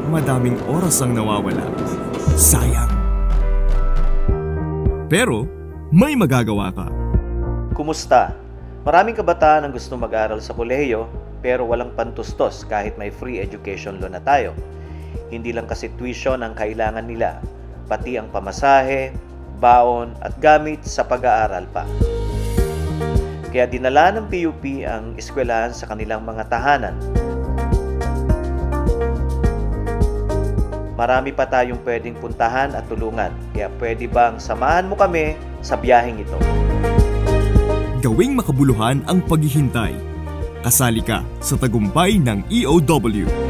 madaming oras ang nawawala. Sayang. Pero may magagawa ka. Kumusta? Maraming kabataan ang gusto mag-aral sa kolehiyo pero walang pantustos kahit may free education loan na tayo. Hindi lang kasi tuition ang kailangan nila, pati ang pamasahe, baon at gamit sa pag-aaral pa. Kaya dinala ng PUP ang eskwelahan sa kanilang mga tahanan. Marami pa tayong pwedeng puntahan at tulungan, kaya pwede bang samahan mo kami sa biyaheng ito? Gawing makabuluhan ang paghihintay. Kasali ka sa tagumpay ng EOW.